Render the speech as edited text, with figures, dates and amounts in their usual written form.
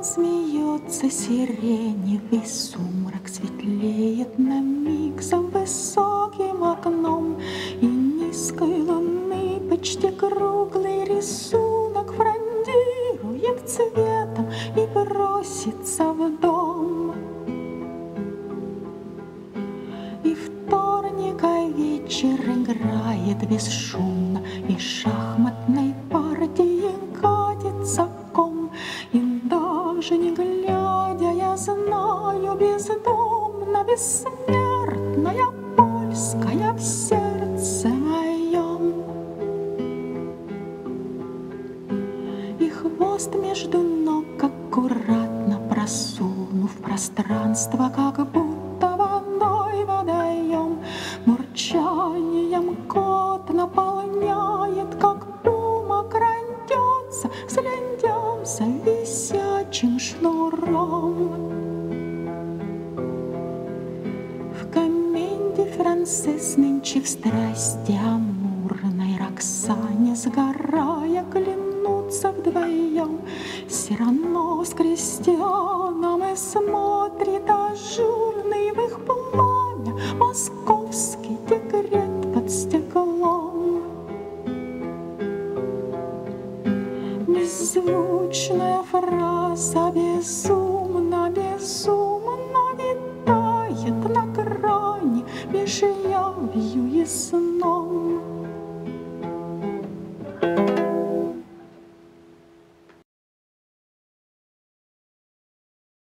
Смеется сиреневый сумрак, светлеет на миг за высоким окном, и низкой луны почти круглый рисунок фрондирует цветом и бросится в дом. И вторника вечер играет бесшумно, и шахматной партией катится ком. И даже не глядя, я знаю, бездомно, бессмертная польская в сердце моем. И хвост между ног аккуратно просунув в пространство, как будто водой водоем, мурчанием кот наполняет, как пума крадется, следя за висячим шнуром. В коменде Францисс нынче в страсти амурной Роксане, сгорая, клянутся вдвоем. Сирано с крестьяном и смотрит ажурный в их пламя Москва.